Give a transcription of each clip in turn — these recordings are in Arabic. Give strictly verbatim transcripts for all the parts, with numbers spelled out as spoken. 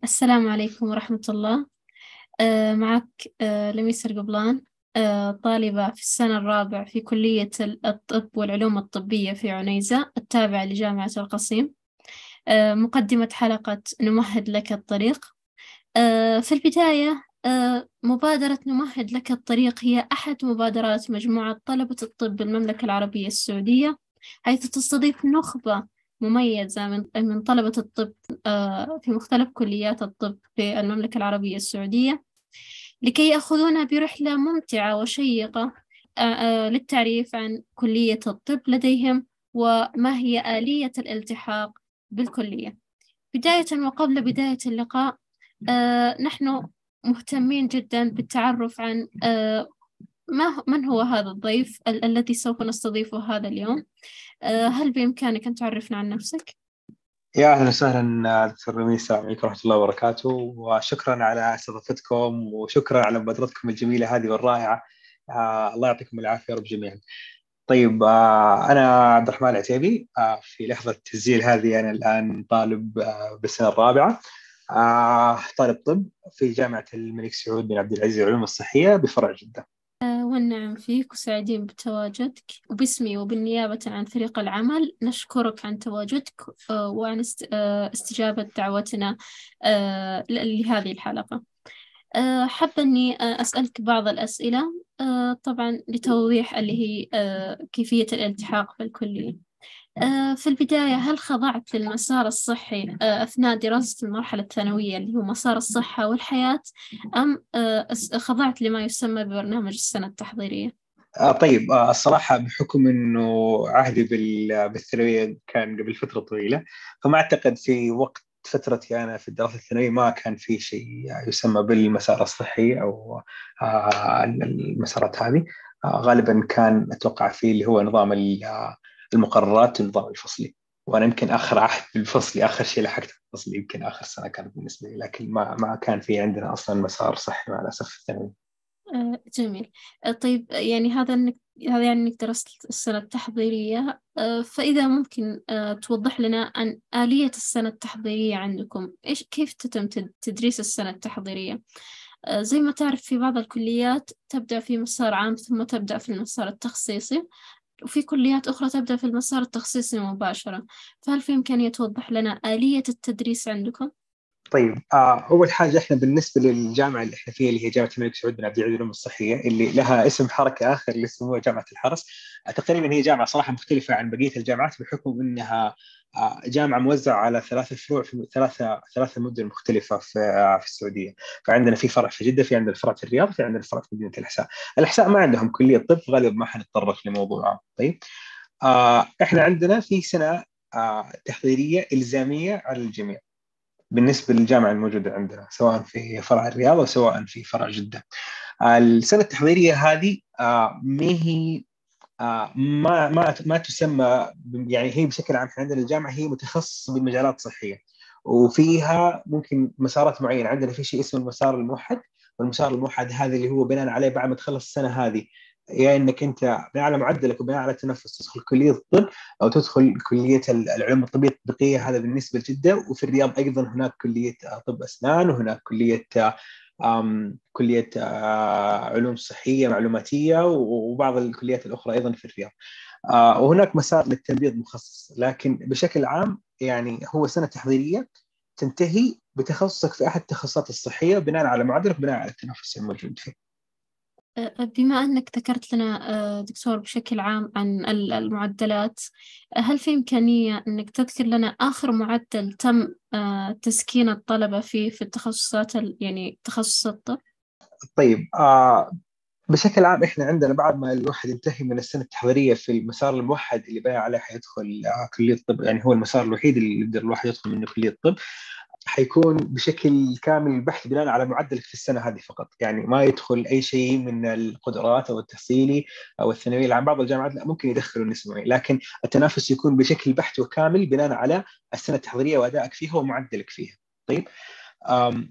السلام عليكم ورحمة الله. آه، معك آه، لميس القبلان، آه، طالبة في السنة الرابع في كلية الطب والعلوم الطبية في عنيزة التابعة لجامعة القصيم. آه، مقدمة حلقة نمهد لك الطريق. آه، في البداية، آه، مبادرة نمهد لك الطريق هي أحد مبادرات مجموعة طلبة الطب بالمملكة العربية السعودية، حيث تستضيف نخبة مميزة من من طلبة الطب آه، في مختلف كليات الطب في المملكة العربية السعودية، لكي يأخذونا برحلة ممتعة وشيقة آه، آه، للتعريف عن كلية الطب لديهم وما هي آلية الالتحاق بالكلية. بداية وقبل بداية اللقاء، آه، نحن مهتمين جدا بالتعرف عن آه، ما من هو هذا الضيف ال الذي سوف نستضيفه هذا اليوم. آه، هل بإمكانك أن تعرفنا عن نفسك؟ يا أهلا وسهلا دكتور رميس، السلام عليكم ورحمة الله وبركاته، وشكرا على استضافتكم وشكرا على مبادرتكم الجميلة هذه والرائعة. آه الله يعطيكم العافية يا رب جميعا. طيب، آه أنا عبد الرحمن العتيبي. آه في لحظة التسجيل هذه أنا الآن طالب آه بالسنة الرابعة، آه طالب طب في جامعة الملك سعود بن عبد العزيز للعلوم الصحية بفرع جدة. آه، والنعم فيك وسعيدين بتواجدك، وباسمي وبالنيابة عن فريق العمل نشكرك عن تواجدك آه، وعن است- آه، استجابة دعوتنا آه، ل- لهذه الحلقة. آه، حابة أني آه، أسألك بعض الأسئلة، آه، طبعا لتوضيح اللي هي آه، كيفية الالتحاق بالكلية. آه، في البداية، هل خضعت للمسار الصحي آه، أثناء دراسة المرحلة الثانوية اللي هو مسار الصحة والحياة، أم آه، أس- خضعت لما يسمى ببرنامج السنة التحضيرية؟ آه طيب، آه الصراحة بحكم أنه عهدي بال- بالثانوية كان قبل فترة طويلة، فما أعتقد في وقت فترتي أنا في الدراسة الثانوية ما كان في شيء يسمى بالمسار الصحي أو آه المسارات هذه. آه غالبا كان أتوقع فيه اللي هو نظام ال- آه، المقررات والنظام الفصلي. وأنا يمكن آخر عهد بالفصلي، آخر شيء لحقت الفصلي يمكن آخر سنة كانت بالنسبة لي، لكن ما ما كان في عندنا أصلا مسار صحي مع الأسف في الثانوية. آه، جميل. آه، طيب، يعني هذا إنك هذا يعني إنك درست السنة التحضيرية، آه، فإذا ممكن آه، توضح لنا عن آلية السنة التحضيرية عندكم، إيش كيف تتم تد- تدريس السنة التحضيرية؟ آه، زي ما تعرف في بعض الكليات تبدأ في مسار عام ثم تبدأ في المسار التخصيصي، وفي كليات أخرى تبدأ في المسار التخصيصي مباشرة، فهل في إمكانية توضح لنا آلية التدريس عندكم؟ طيب، آه أول حاجة إحنا بالنسبة للجامعة اللي إحنا فيها اللي هي جامعة الملك سعود بن عبد العزيز للعلوم الصحية اللي لها اسم حركة آخر اللي اسمه جامعة الحرس. آه تقريبا هي جامعة صراحة مختلفة عن بقية الجامعات بحكم إنها آه جامعة موزعة على ثلاثة فروع في ثلاثة ثلاثة مدن مختلفة في آه في السعودية. فعندنا في فرع في جدة، في عندنا الفرع في الرياض، في عندنا الفرع في مدينة الأحساء. الأحساء ما عندهم كلية طب، غالبا ما حنتطرق لموضوع. طيب، آه إحنا عندنا في سنة آه تحضيرية إلزامية على الجميع بالنسبة للجامعة الموجودة عندنا، سواء في فرع الرياض أو سواء في فرع جدة. السنة التحضيرية هذه آه، ما هي آه، ما ما ما تسمى، يعني هي بشكل عام إحنا عندنا الجامعة هي متخصصة بمجالات صحية، وفيها ممكن مسارات معينة. عندنا في شيء اسمه المسار الموحد، والمسار الموحد هذا اللي هو بناء عليه بعد ما تخلص السنة هذه، يا انك انت بناء على معدلك وبناء على التنفس تدخل كليه الطب او تدخل كليه العلوم الطبيه التطبيقيه. هذا بالنسبه لجده. وفي الرياض ايضا هناك كليه طب اسنان، وهناك كليه أم كليه آه، علوم صحيه معلوماتيه، وبعض الكليات الاخرى ايضا في الرياض. آه، وهناك مسار للتمريض مخصص. لكن بشكل عام يعني هو سنه تحضيريه تنتهي بتخصصك في احد التخصصات الصحيه بناء على معدلك بناء على التنافس الموجود فيه. أه، بما أنك ذكرت لنا أه، دكتور بشكل عام عن ال- المعدلات، أه، هل في إمكانية أنك تذكر لنا آخر معدل تم أه، تسكين الطلبة فيه في التخصصات ال- يعني تخصص الطب؟ طيب، آه بشكل عام احنا عندنا بعد ما الواحد ينتهي من السنه التحضيريه في المسار الموحد اللي بناء عليه حيدخل آه، كليه الطب، يعني هو المسار الوحيد اللي يقدر الواحد يدخل منه كليه الطب، حيكون بشكل كامل البحث بناء على معدلك في السنه هذه فقط. يعني ما يدخل اي شيء من القدرات او التحصيلي او الثانويه العامه. بعض الجامعات لا، ممكن يدخلوا نسبه، لكن التنافس يكون بشكل بحت وكامل بناء على السنه التحضيريه وادائك فيها ومعدلك فيها. طيب،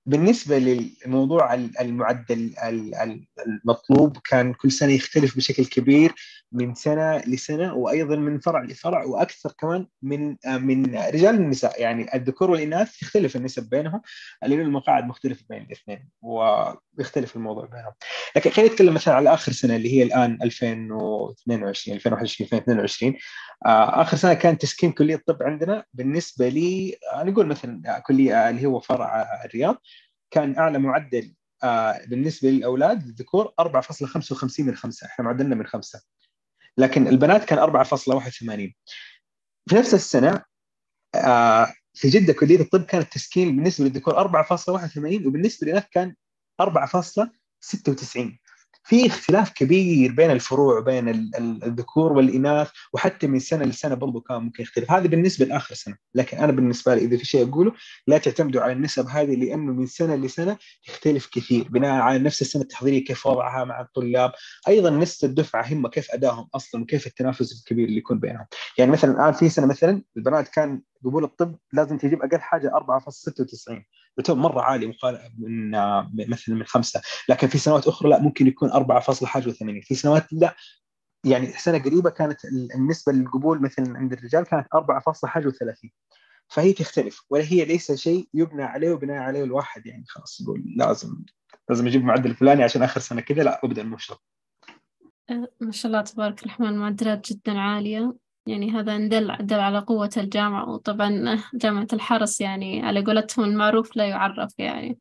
بالنسبة للموضوع المعدل المطلوب كان كل سنة يختلف بشكل كبير من سنة لسنة، وأيضا من فرع لفرع، وأكثر كمان من من رجال النساء. يعني الذكور والإناث تختلف النسب بينهم، لأن المقاعد مختلفة بين الاثنين ويختلف الموضوع بينهم. لكن خلينا نتكلم مثلا على آخر سنة اللي هي الآن ألفين واثنين وعشرين ألفين وواحد وعشرين ألفين واثنين وعشرين. آخر سنة كان تسكين كلية الطب عندنا بالنسبة لي، نقول مثلا كلية اللي هو فرع الرياض، كان أعلى معدل آه بالنسبة للأولاد الذكور أربعة فاصلة خمسة وخمسين من خمسة، إحنا معدلنا من خمسة، لكن البنات كان أربعة فاصلة واحد وثمانين. في نفس السنة آه في جدة كلية الطب كان التسكين بالنسبة للذكور أربعة فاصلة واحد وثمانين، وبالنسبة للإناث كان أربعة فاصلة ستة وتسعين. في اختلاف كبير بين الفروع بين الذكور والإناث، وحتى من سنة لسنة برضو كان ممكن يختلف. هذا بالنسبة لآخر سنة، لكن أنا بالنسبة لي إذا في شيء أقوله لا تعتمدوا على النسب هذه، لأنه من سنة لسنة تختلف كثير بناء على نفس السنة التحضيرية كيف وضعها مع الطلاب، أيضا نفس الدفعة هم كيف أدائهم أصلا وكيف التنافس الكبير اللي يكون بينهم. يعني مثلا الآن في سنة مثلا البنات كان قبول الطب لازم تجيب أقل حاجة أربعة فاصلة ستة وتسعين، يعتبر مرة عالي مقارنة من مثلا من خمسة. لكن في سنوات أخرى لا، ممكن يكون أربعة فاصلة واحد وثمانين. في سنوات لا، يعني سنة قريبة كانت النسبة للقبول مثلا عند الرجال كانت أربعة فاصلة واحد وثلاثين. فهي تختلف، ولا هي ليس شيء يبنى عليه وبناء عليه الواحد يعني خلاص يقول لازم لازم اجيب معدل الفلاني عشان اخر سنه كذا، لا ابدا المشروع. أه، ما شاء الله تبارك الرحمن، معدلات جدا عالية. يعني هذا دل دل على قوة الجامعة. وطبعا جامعة الحرس يعني على قولتهم المعروف لا يعرف يعني.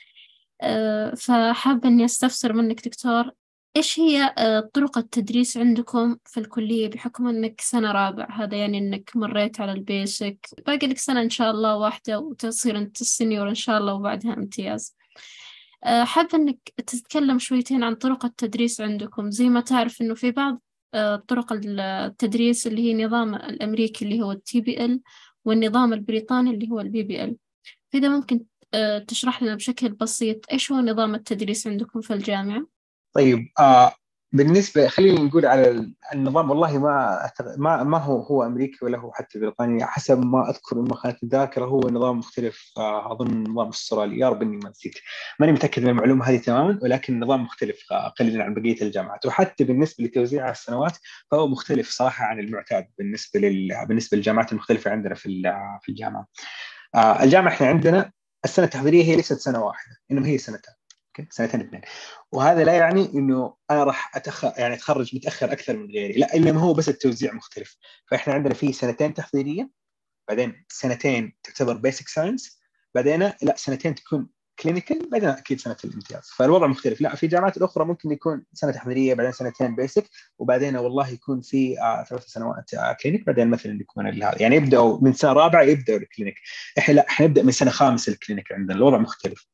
أه، فحابة إني أستفسر منك دكتور، إيش هي أه، طرق التدريس عندكم في الكلية، بحكم إنك سنة رابع؟ هذا يعني إنك مريت على البيسك، باقي لك سنة إن شاء الله واحدة وتصير أنت السنيور إن شاء الله، وبعدها امتياز. أه، حابة إنك تتكلم شويتين عن طرق التدريس عندكم. زي ما تعرف إنه في بعض أه، طرق التدريس اللي هي النظام الأمريكي اللي هو التي بي ال، والنظام البريطاني اللي هو البي بي ال. فإذا ممكن أه، تشرح لنا بشكل بسيط إيش هو نظام التدريس عندكم في الجامعة؟ طيب آه بالنسبه خلينا نقول على النظام، والله ما أتغ... ما ما هو هو امريكي ولا هو حتى بريطاني، حسب ما اذكر ما خانت الذاكره هو نظام مختلف. آه اظن نظام استرالي، يا رب اني ما نسيت، ماني متاكد من المعلومه هذه تماما، ولكن نظام مختلف آه قليلا عن بقيه الجامعات. وحتى بالنسبه لتوزيع السنوات فهو مختلف صراحه عن المعتاد بالنسبه لل... بالنسبه للجامعات المختلفه عندنا في في الجامعه. آه الجامعه احنا عندنا السنه التحضيريه هي ليست سنه واحده، انما هي سنتين، اوكي سنتين اثنين. وهذا لا يعني انه انا راح اتاخر يعني اتخرج متاخر اكثر من غيري، لا، انما هو بس التوزيع مختلف. فاحنا عندنا في سنتين تحضيريه، بعدين سنتين تعتبر بيسك ساينس، بعدين لا سنتين تكون كلينيكال، بعدين اكيد سنه الامتياز. فالوضع مختلف. لا في جامعات الاخرى ممكن يكون سنه تحضيريه بعدين سنتين بيسك، وبعدين والله يكون في آه ثلاث سنوات آه كلينيك، بعدين مثلا يكون هذا يعني يبداوا من سنه رابعه يبداوا الكلينيك. احنا لا، احنا نبدا من سنه خامسه الكلينيك، عندنا الوضع مختلف.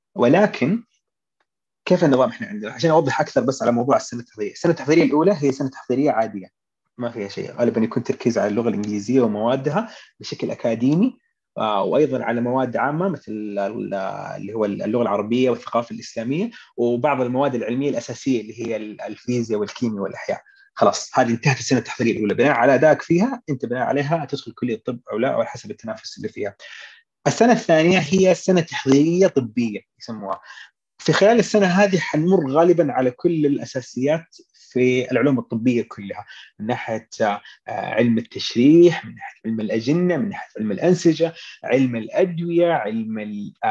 ولكن كيف النظام احنا عندنا عشان اوضح اكثر بس على موضوع السنه التحضيريه. السنه التحضيريه الاولى هي سنه تحضيريه عاديه ما فيها شيء، غالبا يكون تركيز على اللغه الانجليزيه وموادها بشكل اكاديمي، آه، وايضا على مواد عامه مثل اللي هو اللغه العربيه والثقافه الاسلاميه، وبعض المواد العلميه الاساسيه اللي هي الفيزياء والكيمياء والاحياء. خلاص هذه انتهت السنه التحضيريه الاولى. بناء على ادائك فيها انت بناء عليها تدخل كليه الطب او لا، او على حسب التنافس اللي فيها. السنه الثانيه هي سنه تحضيريه طبيه يسموها. في خلال السنة هذه حنمر غالبا على كل الأساسيات في العلوم الطبية كلها، من ناحية علم التشريح، من ناحية علم الأجنة، من ناحية علم الأنسجة، علم الأدوية، علم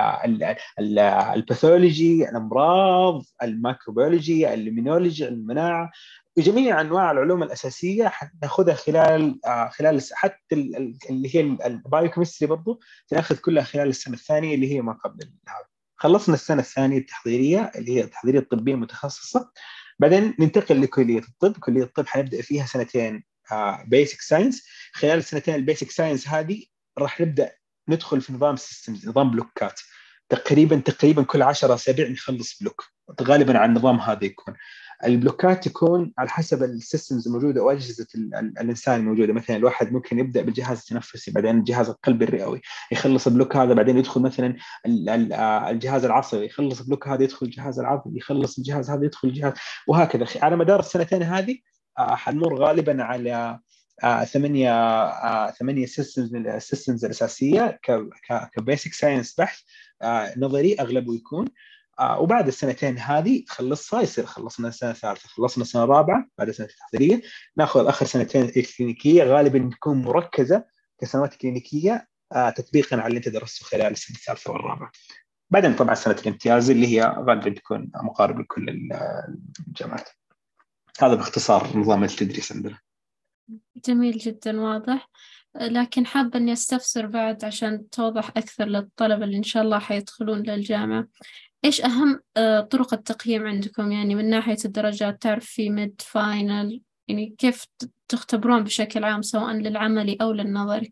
الباثولوجي، الأمراض، الميكروبيولوجي، الإيمينولوجي، المناعة، جميع أنواع العلوم الأساسية حناخذها خلال خلال حتى اللي هي البايوكيمستري برضو تناخذ كلها خلال السنة الثانية اللي هي ما قبل هذا. خلصنا السنة الثانية التحضيرية اللي هي التحضيرية الطبية المتخصصة، بعدين ننتقل لكلية الطب. كلية الطب حنبدأ فيها سنتين بيسك ساينس. خلال السنتين البيسك ساينس هذه راح نبدأ ندخل في نظام سيستمز، نظام بلوكات. تقريبا تقريبا كل عشرة أسابيع نخلص بلوك، غالبا على النظام هذا. يكون البلوكات تكون على حسب السيستمز الموجوده واجهزه الانسان الموجوده. مثلا الواحد ممكن يبدا بالجهاز التنفسي، بعدين الجهاز القلبي الرئوي، يخلص البلوك هذا، بعدين يدخل مثلا الجهاز العصبي، يخلص البلوك هذا يدخل الجهاز العصبي، يخلص الجهاز هذا يدخل الجهاز، وهكذا على مدار السنتين هذه. حنمر غالبا على آه، ثمانية آه، ثمانية سيستمز من السيستمز الأساسية كبيسك ساينس بحث. آه نظري أغلبه يكون. آه وبعد السنتين هذه تخلصها يصير خلصنا السنة الثالثة، خلصنا السنة الرابعة بعد سنة التحضيرية، ناخذ آخر سنتين الكلينيكية غالبا تكون مركزة كسنوات كلينيكية آه تطبيقا على اللي أنت درسته خلال السنة الثالثة والرابعة. بعدين طبعا سنة الامتياز اللي هي غالبا تكون مقاربة لكل الجامعات. هذا باختصار نظام التدريس عندنا. جميل جدا، واضح. لكن حابة إني أستفسر بعد عشان توضح أكثر للطلبة اللي إن شاء الله حيدخلون للجامعة. إيش أهم آه، طرق التقييم عندكم؟ يعني من ناحية الدرجات، تعرف في ميد فاينل، يعني كيف تختبرون بشكل عام سواء للعملي أو للنظري؟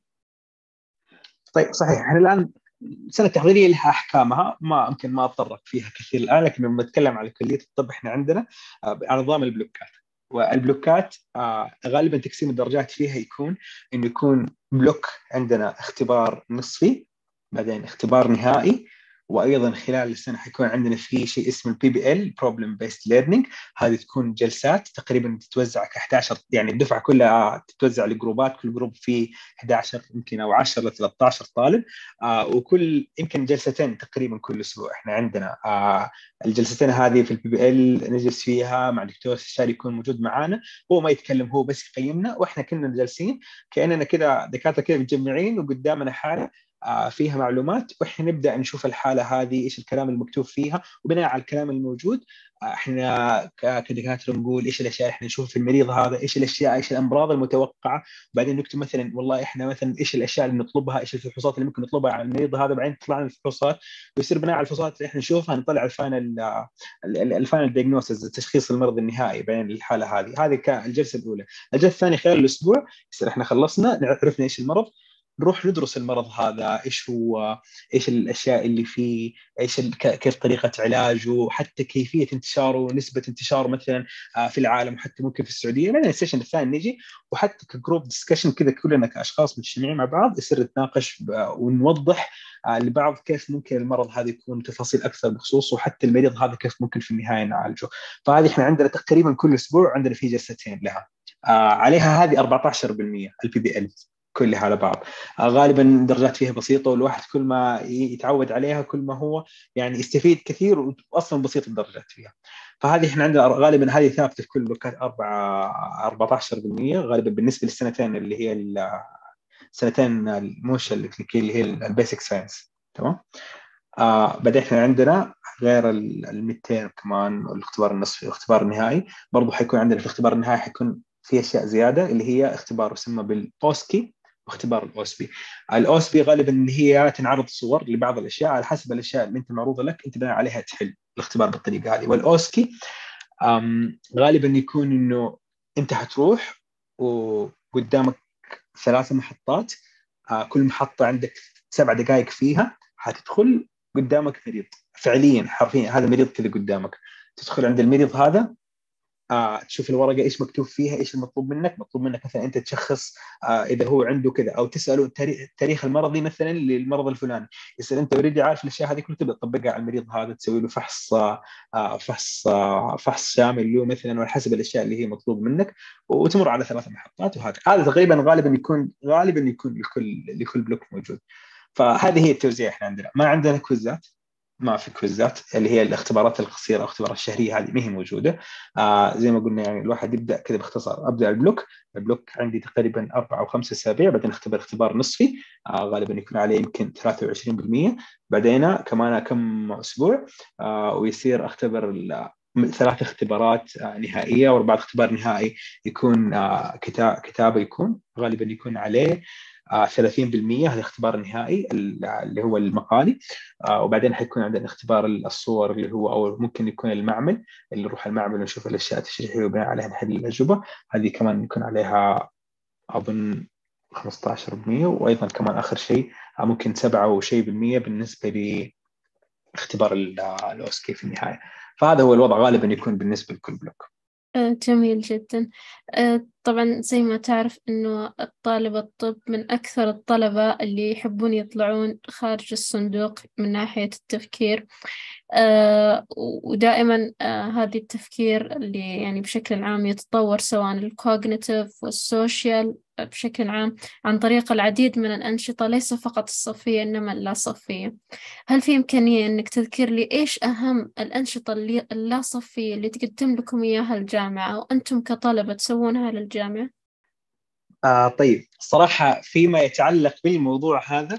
طيب صحيح، احنا الآن سنة تحضيرية لها أحكامها، ما يمكن ما أتطرق فيها كثير الآن، لكن لما نتكلم على كلية الطب احنا عندنا على نظام البلوكات. والبلوكات آه غالبا تقسيم الدرجات فيها يكون إنه يكون بلوك عندنا اختبار نصفي، بعدين اختبار نهائي، وايضا خلال السنه حيكون عندنا في شيء اسمه البي بي ال بروبلم بيست ليرنينج. هذه تكون جلسات تقريبا تتوزع ك احد عشر، يعني الدفعه كلها تتوزع لجروبات، كل جروب فيه احد عشر يمكن او عشرة ل ثلاثة عشر طالب، آه وكل يمكن جلستين تقريبا كل اسبوع. احنا عندنا آه الجلستين هذه في البي بي ال نجلس فيها مع دكتور استشاري يكون موجود معانا، هو ما يتكلم، هو بس يقيمنا، واحنا كنا جالسين كاننا كذا دكاتره كذا متجمعين وقدامنا حاله فيها معلومات، واحنا نبدا نشوف الحاله هذه ايش الكلام المكتوب فيها، وبناء على الكلام الموجود احنا كدكاتره نقول ايش الاشياء احنا نشوف في المريض هذا، ايش الاشياء ايش الامراض المتوقعه، وبعدين نكتب مثلا والله احنا مثلا ايش الاشياء اللي نطلبها، ايش الفحوصات اللي ممكن نطلبها على المريض هذا، بعدين تطلع لنا الفحوصات، ويصير بناء على الفحوصات اللي احنا نشوفها نطلع الفاينل الفاينل دايجنوستس، تشخيص المرض النهائي بين الحاله هذه. هذه كالجلسه الاولى. الجلسه الثانيه خلال الاسبوع يصير احنا خلصنا عرفنا ايش المرض، نروح ندرس المرض هذا ايش هو، ايش الاشياء اللي فيه، ايش كيف طريقه علاجه، حتى كيفيه انتشاره ونسبه انتشاره مثلا في العالم، حتى ممكن في السعوديه. بعدين السيشن الثاني نجي وحتى كجروب ديسكشن كذا كلنا كاشخاص مجتمعين مع بعض يصير نتناقش ونوضح لبعض كيف ممكن المرض هذا يكون تفاصيل اكثر بخصوصه، وحتى المريض هذا كيف ممكن في النهايه نعالجه. فهذه احنا عندنا تقريبا كل اسبوع عندنا في جلستين لها. آه عليها هذه أربعة عشر بالمئة البي بي ال كلها على بعض. غالبا درجات فيها بسيطه، والواحد كل ما يتعود عليها كل ما هو يعني يستفيد كثير، واصلا بسيط الدرجات فيها. فهذه احنا عندنا غالبا هذه ثابته في كل بلوكات أربعة عشر بالمئة غالبا بالنسبه للسنتين اللي هي السنتين الموش اللي هي البيسك ساينس. تمام. آه بعدين احنا عندنا غير ال مئتين كمان الاختبار النصفي والاختبار النهائي. برضو حيكون عندنا في الاختبار النهائي حيكون في اشياء زياده اللي هي اختبار يسمى بالاوسكي واختبار الاوسبي. الاوسبي غالبا اللي هي تنعرض صور لبعض الاشياء، على حسب الاشياء اللي انت معروضه لك انت بناء عليها تحل الاختبار بالطريقه هذه. والاوسكي غالبا يكون انه انت حتروح وقدامك ثلاث محطات، آه كل محطه عندك سبع دقائق فيها، حتدخل قدامك مريض فعليا حرفيا، هذا مريض كذا قدامك، تدخل عند المريض هذا آه، تشوف الورقه ايش مكتوب فيها، ايش المطلوب منك. مطلوب منك مثلا انت تشخص آه، اذا هو عنده كذا، او تساله التاريخ المرضي مثلا للمرض الفلاني، يصير انت اوريدي عارف الاشياء هذه كلها، تبدا تطبقها على المريض هذا، تسوي له فحص آه، فحص آه، فحص شامل له مثلا، وعلى حسب الاشياء اللي هي مطلوب منك، وتمر على ثلاث محطات. وهذا هذا تقريبا غالبا يكون غالبا يكون لكل لكل بلوك موجود. فهذه هي التوزيع. احنا عندنا ما عندنا كويزات، ما في كويزات اللي هي الاختبارات القصيره او الاختبارات الشهريه، هذه ما هي موجوده. آه زي ما قلنا يعني الواحد يبدا كذا باختصار، ابدا البلوك البلوك عندي تقريبا اربع او خمس اسابيع، بعدين اختبر اختبار نصفي آه غالبا يكون عليه يمكن ثلاثة وعشرين بالمئة، بعدين كمان كم اسبوع آه ويصير اختبر ثلاث اختبارات آه نهائيه، واربع اختبار نهائي يكون آه كتابه، يكون غالبا يكون عليه آه ثلاثين بالمئة، هذا الاختبار النهائي اللي هو المقالي. آه وبعدين حيكون عندنا اختبار الصور اللي هو او ممكن يكون المعمل، اللي نروح المعمل ونشوف الاشياء التشريحيه وبناء عليها نحل الاجوبه، هذه كمان يكون عليها اظن خمسة عشر بالمئة. وايضا كمان اخر شيء ممكن سبعة وشيء بالمئة بالنسبه لاختبار الاوسكي في النهايه. فهذا هو الوضع غالبا يكون بالنسبه لكل بلوك. آه، جميل جدا. آه، طبعا زي ما تعرف إنه الطالب الطب من أكثر الطلبة اللي يحبون يطلعون خارج الصندوق من ناحية التفكير. آه ودائما آه هذا التفكير اللي يعني بشكل عام يتطور، سواء الكوغنيتيف والسوشيال بشكل عام، عن طريق العديد من الأنشطة ليس فقط الصفية إنما اللا صفية. هل في إمكانية إنك تذكر لي إيش أهم الأنشطة اللي اللا صفية اللي تقدم لكم إياها الجامعة وأنتم كطلبة تسوونها للجامعة؟ آه طيب، الصراحة فيما يتعلق بالموضوع هذا،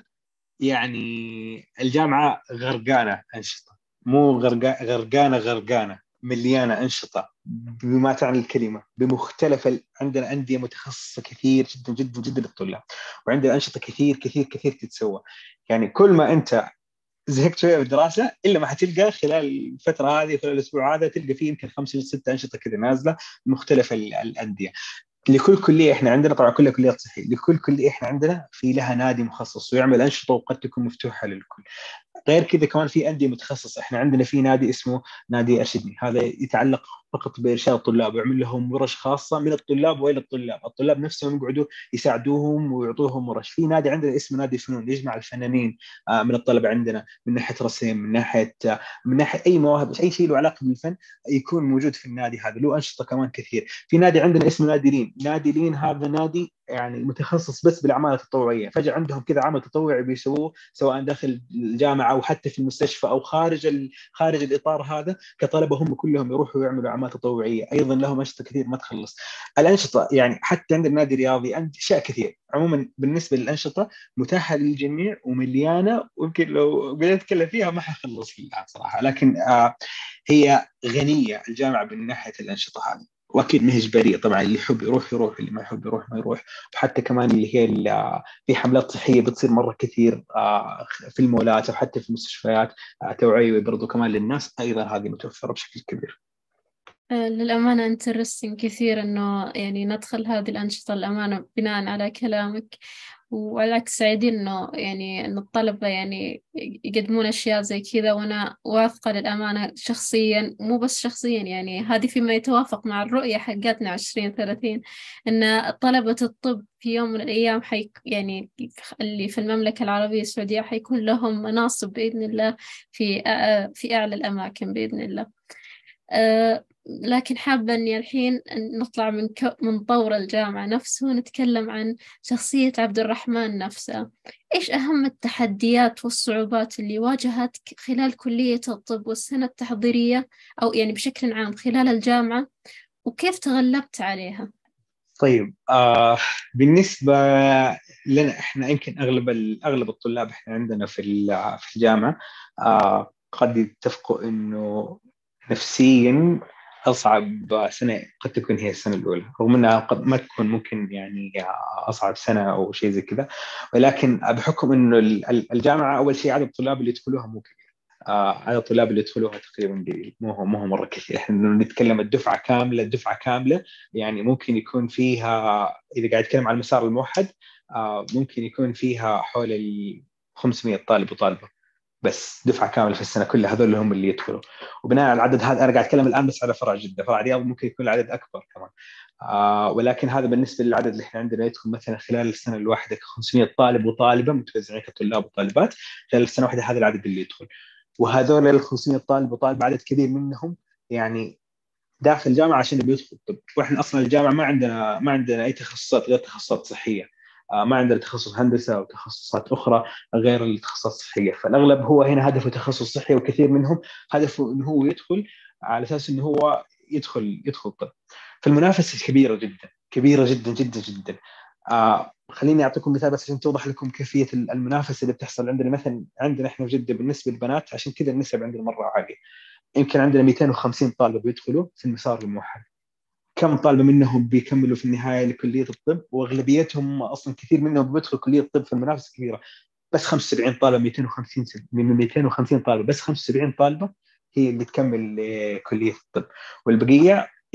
يعني الجامعة غرقانة أنشطة، مو غرقا- غرقانة غرقانة مليانة أنشطة بما تعني الكلمة، بمختلف ال... عندنا أندية متخصصة كثير جدا جدا جدا للطلاب، وعندنا أنشطة كثير كثير كثير تتسوى. يعني كل ما أنت زهقت شوية بالدراسة إلا ما حتلقى خلال الفترة هذه، خلال الأسبوع هذا تلقى فيه يمكن خمسة ستة أنشطة كذا نازلة مختلف ال- الأندية. لكل كليه احنا عندنا، طبعا كلها كليات صحيه، لكل كليه احنا عندنا في لها نادي مخصص ويعمل انشطه وقد تكون مفتوحه للكل. غير كذا كمان في أندية متخصصة، احنا عندنا في نادي اسمه نادي أرشدني، هذا يتعلق فقط بإرشاد الطلاب ويعمل لهم ورش خاصة من الطلاب وإلى الطلاب، الطلاب نفسهم يقعدوا يساعدوهم ويعطوهم ورش. في نادي عندنا اسمه نادي فنون يجمع الفنانين آه، من الطلبة عندنا، من ناحية رسم، من ناحية آه، من ناحية أي مواهب، أي شيء له علاقة بالفن يكون موجود في النادي هذا. له أنشطة كمان كثير. في نادي عندنا اسمه نادي لين، نادي لين هذا نادي يعني متخصص بس بالاعمال التطوعيه، فجاه عندهم كذا عمل تطوعي بيسووه سواء داخل الجامعه او حتى في المستشفى او خارج ال... خارج الاطار هذا، كطلبه هم كلهم يروحوا يعملوا اعمال تطوعيه. ايضا لهم انشطه كثير ما تخلص. الانشطه يعني حتى عندنا نادي رياضي، عند اشياء كثير. عموما بالنسبه للانشطه متاحه للجميع ومليانه، ويمكن لو بديت اتكلم فيها ما حخلص فيها صراحه. لكن آه هي غنيه الجامعه من ناحيه الانشطه هذه، واكيد ما هي اجباريه طبعا، اللي يحب يروح يروح، اللي ما يحب يروح ما يروح. وحتى كمان اللي هي اللي في حملات صحيه بتصير مره كثير آه، في المولات او حتى في المستشفيات، آه، توعيه برضو كمان للناس، ايضا هذه متوفره بشكل كبير. آه، للأمانة انترستنج كثير إنه يعني ندخل هذه الأنشطة، الأمانة بناء على كلامك. وعلى العكس سعيدين إنه يعني إن الطلبة يعني يقدمون أشياء زي كذا، وأنا واثقة للأمانة شخصيا، مو بس شخصيا، يعني هذه فيما يتوافق مع الرؤية حقتنا عشرين ثلاثين، إن طلبة الطب في يوم من الأيام حي يعني اللي في المملكة العربية السعودية حيكون لهم مناصب بإذن الله في أ- في أعلى الأماكن بإذن الله. أه لكن حابة إني الحين نطلع من كو من طور الجامعة نفسه ونتكلم عن شخصية عبد الرحمن نفسه. إيش أهم التحديات والصعوبات اللي واجهتك خلال كلية الطب والسنة التحضيرية، أو يعني بشكل عام خلال الجامعة، وكيف تغلبت عليها؟ طيب آه بالنسبه لنا احنا، يمكن اغلب ال- اغلب الطلاب احنا عندنا في ال- في الجامعه آه قد يتفقوا انه نفسيا اصعب سنه قد تكون هي السنه الاولى، رغم انها قد ما تكون ممكن يعني اصعب سنه او شيء زي كذا. ولكن بحكم انه ال- ال- الجامعه اول شيء عدد الطلاب اللي يدخلوها مو كبير. آه عدد الطلاب اللي يدخلوها تقريبا قليل، مو هو مو هو مره كثير. احنا نتكلم الدفعه كامله، الدفعه كامله يعني ممكن يكون فيها، اذا قاعد اتكلم على المسار الموحد، آه ممكن يكون فيها حول ال خمسمئة طالب وطالبه، بس دفعه كامله في السنه كلها هذول هم اللي يدخلوا. وبناء على العدد هذا، انا قاعد اتكلم الان بس على فرع جده، فرع الرياض ممكن يكون العدد اكبر كمان. آه ولكن هذا بالنسبه للعدد اللي احنا عندنا، يدخل مثلا خلال السنه الواحده خمسمئة طالب وطالبه متوزعين كطلاب وطالبات خلال السنه الواحده، هذا العدد اللي يدخل. وهذول ال خمسمئة طالب وطالب عدد كبير منهم يعني داخل الجامعه عشان بيدخل الطب. واحنا اصلا الجامعه ما عندنا ما عندنا اي تخصصات غير تخصصات صحيه. آه، ما عندنا تخصص هندسه وتخصصات اخرى غير التخصصات الصحيه. فالاغلب هو هنا هدفه تخصص صحي، وكثير منهم هدفه انه هو يدخل على اساس انه هو يدخل يدخل طب. فالمنافسه كبيره جدا، كبيره جدا جدا جدا. آه خليني اعطيكم مثال بس عشان توضح لكم كيفيه المنافسه اللي بتحصل عندنا. مثلا عندنا احنا في جده بالنسبه للبنات، عشان كذا النسب عندنا مره عاليه، يمكن عندنا مئتين وخمسين طالب بيدخلوا في المسار الموحد. كم طالب منهم بيكملوا في النهايه لكليه الطب؟ واغلبيتهم اصلا كثير منهم بيدخلوا كليه الطب، في المنافسه كبيره. بس خمسة وسبعين طالب، مئتين وخمسين من مئتين وخمسين طالب بس خمسة وسبعين طالبه هي اللي تكمل كليه الطب، والبقيه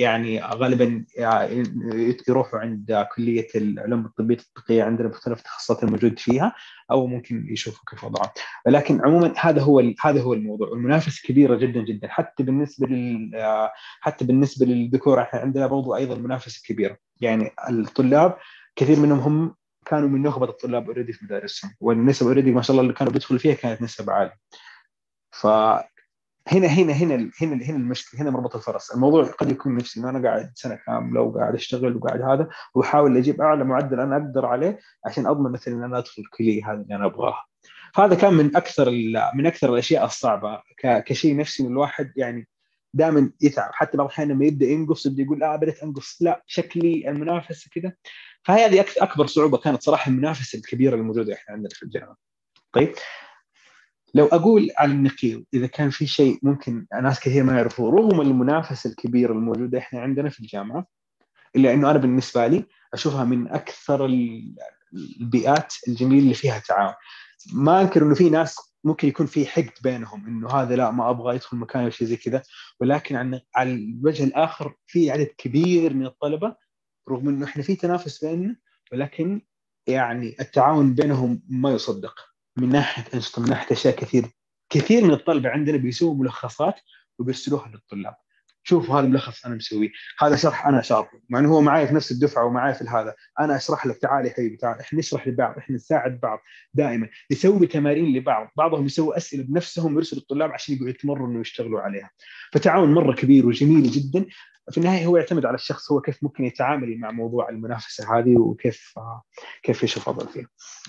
يعني غالبا يعني يروحوا عند كلية العلوم الطبية التطبيقية عندنا بمختلف التخصصات الموجود فيها، أو ممكن يشوفوا كيف وضعهم. ولكن عموما هذا هو هذا هو الموضوع. المنافسة كبيرة جدا جدا، حتى بالنسبة لل حتى بالنسبة للذكور احنا عندنا برضو أيضا منافسة كبيرة. يعني الطلاب كثير منهم هم كانوا من نخبة الطلاب اوريدي في مدارسهم، والنسب اوريدي ما شاء الله اللي كانوا بيدخلوا فيها كانت نسب عالية. ف هنا هنا هنا هنا هنا المشكله، هنا مربط الفرس. الموضوع قد يكون نفسي انه انا قاعد سنه كامله وقاعد اشتغل وقاعد هذا، واحاول اجيب اعلى معدل انا اقدر عليه عشان اضمن مثلا ان انا ادخل الكليه هذه اللي انا ابغاها. هذا كان من اكثر من اكثر الاشياء الصعبه كشيء نفسي. من الواحد يعني دائما يتعب، حتى بعض الاحيان لما يبدا ينقص يبدا يقول اه بديت انقص، لا شكلي المنافسه كذا. فهذه اكبر صعوبه كانت صراحه، المنافسه الكبيره الموجوده احنا عندنا في الجامعه. طيب لو أقول على النقيض، إذا كان في شيء ممكن ناس كثير ما يعرفوه رغم المنافسة الكبيرة الموجودة إحنا عندنا في الجامعة، إلا إنه أنا بالنسبة لي أشوفها من أكثر البيئات الجميلة اللي فيها تعاون. ما أنكر إنه في ناس ممكن يكون في حقد بينهم، إنه هذا لا ما أبغى يدخل مكان وشي زي كذا، ولكن عن على الوجه الآخر في عدد كبير من الطلبة رغم إنه إحنا في تنافس بيننا، ولكن يعني التعاون بينهم ما يصدق. من ناحية أنشطة، من ناحية أشياء كثير. كثير من الطلبة عندنا بيسووا ملخصات وبيرسلوها للطلاب، شوفوا هذا الملخص أنا مسويه، هذا شرح أنا شارحه، مع أنه هو معي في نفس الدفعة ومعي في هذا، أنا أشرح لك، تعال يا حبيبي تعال، إحنا نشرح لبعض، إحنا نساعد بعض دائما، نسوي تمارين لبعض، بعضهم يسوي أسئلة بنفسهم ويرسلوا الطلاب عشان يقعدوا يتمرنوا ويشتغلوا عليها. فتعاون مرة كبير وجميل جدا. في النهاية هو يعتمد على الشخص، هو كيف ممكن يتعامل مع موضوع المنافسة هذه، وكيف كيف يشوف أفضل فيه.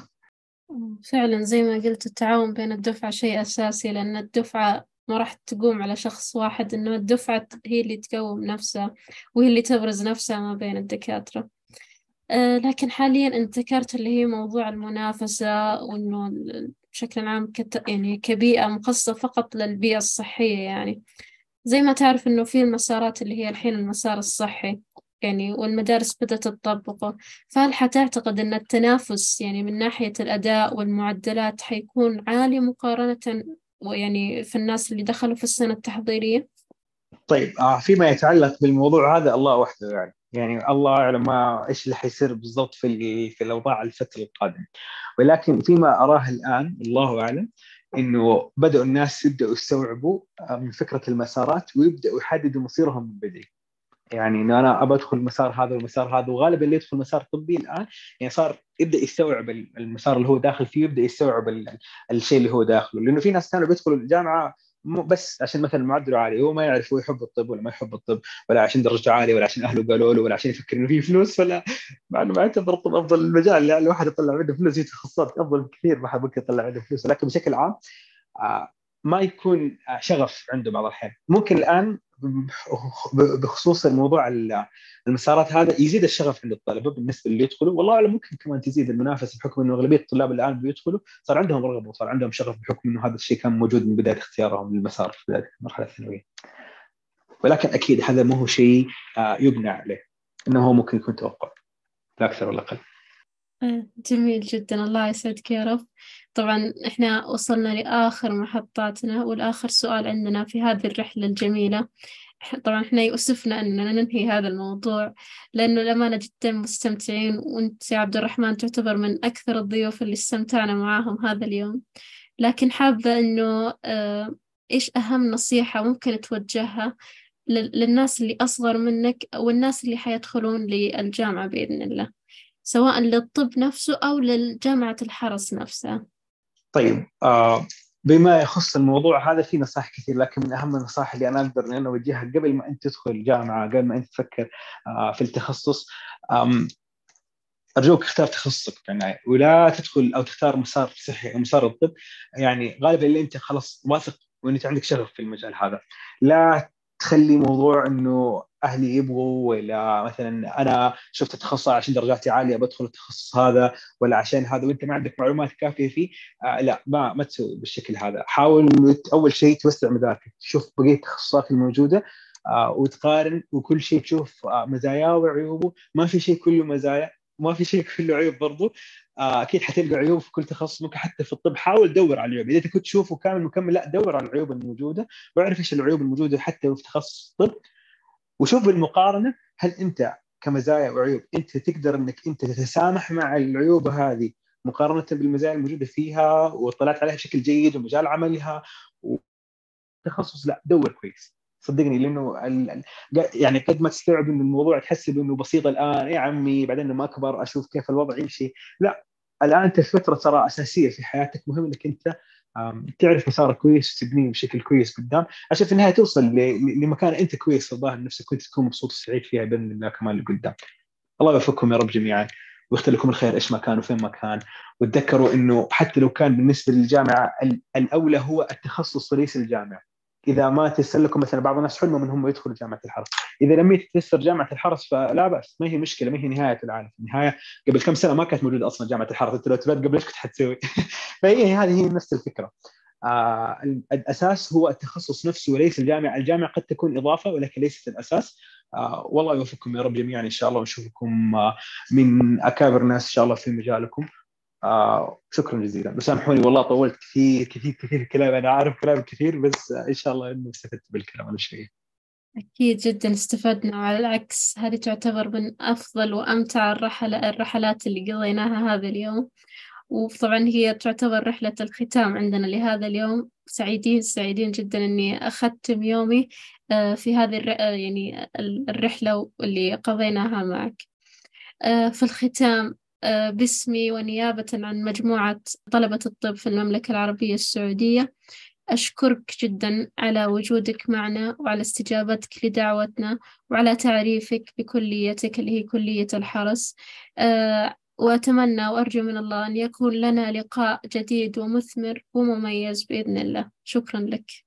فعلا زي ما قلت، التعاون بين الدفعة شيء أساسي، لأن الدفعة ما راح تقوم على شخص واحد، إنه الدفعة هي اللي تقوم نفسها وهي اللي تبرز نفسها ما بين الدكاترة. أه لكن حاليا أنت ذكرت اللي هي موضوع المنافسة، وإنه بشكل عام كت... يعني كبيئة مخصصة فقط للبيئة الصحية. يعني زي ما تعرف إنه في المسارات اللي هي الحين المسار الصحي، يعني والمدارس بدأت تطبقه. فهل حتعتقد أن التنافس يعني من ناحية الأداء والمعدلات حيكون عالي مقارنة ويعني في الناس اللي دخلوا في السنة التحضيرية؟ طيب آه فيما يتعلق بالموضوع هذا الله وحده يعني يعني الله أعلم ما إيش اللي حيصير بالضبط في في الأوضاع الفترة القادمة. ولكن فيما أراه الآن الله أعلم إنه بدأوا الناس يبدأوا يستوعبوا من فكرة المسارات ويبدأوا يحددوا مصيرهم من بدري. يعني انه انا ابى ادخل المسار هذا والمسار هذا، وغالبا اللي يدخل مسار طبي الان يعني صار يبدا يستوعب المسار اللي هو داخل فيه، يبدا يستوعب ال- الشيء اللي هو داخله. لانه في ناس كانوا بيدخلوا الجامعه بس عشان مثلا معدله عالي، هو ما يعرف هو يحب الطب ولا ما يحب الطب، ولا عشان درجته عاليه، ولا عشان اهله قالوا له، ولا عشان يفكر انه فيه فلوس، ولا مع انه ما يعتبر الطب افضل المجال. يعني الواحد يطلع عنده فلوس، في تخصصات افضل بكثير ما حد يطلع عنده فلوس. لكن بشكل عام آه، ما يكون آه، شغف عنده بعض الأحيان. ممكن الآن بخصوص الموضوع المسارات هذا يزيد الشغف عند الطلبة بالنسبة اللي يدخلوا، والله أعلم ممكن كمان تزيد المنافسة بحكم أنه أغلبية الطلاب الآن بيدخلوا صار عندهم رغبة وصار عندهم شغف بحكم أنه هذا الشيء كان موجود من بداية اختيارهم للمسار في بداية المرحلة الثانوية. ولكن أكيد هذا ما هو شيء آه، يبنى عليه، إنه هو ممكن يكون توقع لا أكثر ولا أقل. آه، جميل جدا، الله يسعدك يا رب. طبعا احنا وصلنا لآخر محطاتنا والآخر سؤال عندنا في هذه الرحلة الجميلة. طبعا احنا يؤسفنا أننا ننهي هذا الموضوع، لأنه الأمانة جدا مستمتعين، وأنت يا عبد الرحمن تعتبر من أكثر الضيوف اللي استمتعنا معاهم هذا اليوم. لكن حابة أنه آه، إيش أهم نصيحة ممكن توجهها لل- للناس اللي أصغر منك والناس اللي حيدخلون للجامعة بإذن الله، سواء للطب نفسه أو للجامعة الحرس نفسها؟ طيب آه بما يخص الموضوع هذا في نصائح كثير، لكن من أهم النصائح اللي أنا أقدر أن أوجهها قبل ما أنت تدخل الجامعة، قبل ما أنت تفكر آه في التخصص، أرجوك اختار تخصصك في النهاية، ولا تدخل أو تختار مسار صحي أو مسار الطب. يعني غالبا اللي أنت خلاص واثق وأن أنت عندك شغف في المجال هذا، لا تخلي موضوع انه اهلي يبغوا، ولا مثلا انا شفت التخصص عشان درجاتي عاليه بدخل التخصص هذا، ولا عشان هذا وانت ما عندك معلومات كافيه فيه. آه لا ما ما تسوي بالشكل هذا. حاول اول شيء توسع مداركك، تشوف بقيه التخصصات الموجوده آه وتقارن، وكل شيء تشوف آه مزاياه وعيوبه. ما في شيء كله مزايا، ما في شيء كله عيوب برضو. آه اكيد حتلقى عيوب في كل تخصص. ممكن حتى في الطب حاول دور على العيوب، اذا انت كنت تشوفه كامل مكمل لا دور على العيوب الموجوده، واعرف ايش العيوب الموجوده حتى في تخصص الطب، وشوف بالمقارنه هل انت كمزايا وعيوب انت تقدر انك انت تتسامح مع العيوب هذه مقارنه بالمزايا الموجوده فيها واطلعت عليها بشكل جيد ومجال عملها وتخصص. لا دور كويس صدقني، لانه ال... ال- يعني قد ما تستوعب ان الموضوع تحسب انه بسيط الان يا عمي بعدين لما اكبر اشوف كيف الوضع يمشي، لا الان انت في فتره ترى اساسيه في حياتك، مهم انك انت آم، تعرف مسارك كويس وتبنيه بشكل كويس قدام عشان في النهايه توصل ل... ل- لمكان انت كويس في الظاهر نفسك وانت تكون مبسوط وسعيد فيها باذن الله كمان لقدام. الله يوفقكم يا رب جميعا ويختار لكم الخير ايش ما كان وفين ما كان. وتذكروا انه حتى لو كان بالنسبه للجامعه ال- الاولى هو التخصص وليس الجامعه. اذا ما تيسر لكم مثلا بعض الناس حلمهم انهم يدخلوا جامعه الحرس، اذا لم يتيسر جامعه الحرس فلا باس، ما هي مشكله، ما هي نهايه العالم. في النهايه قبل كم سنه ما كانت موجوده اصلا جامعه الحرس، انت لو تبعد قبل ايش كنت حتسوي؟ فهي هذه هي نفس الفكره. آه الاساس هو التخصص نفسه وليس الجامعه، الجامعه قد تكون اضافه ولكن ليست الاساس. آه والله يوفقكم يا رب جميعا ان شاء الله، ونشوفكم آه من اكابر الناس ان شاء الله في مجالكم. آه شكرا جزيلا، وسامحوني والله طولت كثير كثير كثير الكلام، انا عارف كلام كثير بس آه ان شاء الله انه استفدت بالكلام ولا شيء. أكيد جدا استفدنا، وعلى العكس هذه تعتبر من أفضل وأمتع الرحلة الرحلات اللي قضيناها هذا اليوم. وطبعا هي تعتبر رحلة الختام عندنا لهذا اليوم. سعيدين سعيدين جدا إني أختم يومي آه، في هذه الر... آه، يعني ال- الرحلة اللي قضيناها معك. آه، في الختام، آه، باسمي ونيابة عن مجموعة طلبة الطب في المملكة العربية السعودية، أشكرك جدا على وجودك معنا وعلى استجابتك لدعوتنا وعلى تعريفك بكليتك اللي هي كلية الحرس. أه وأتمنى وأرجو من الله أن يكون لنا لقاء جديد ومثمر ومميز بإذن الله. شكرا لك.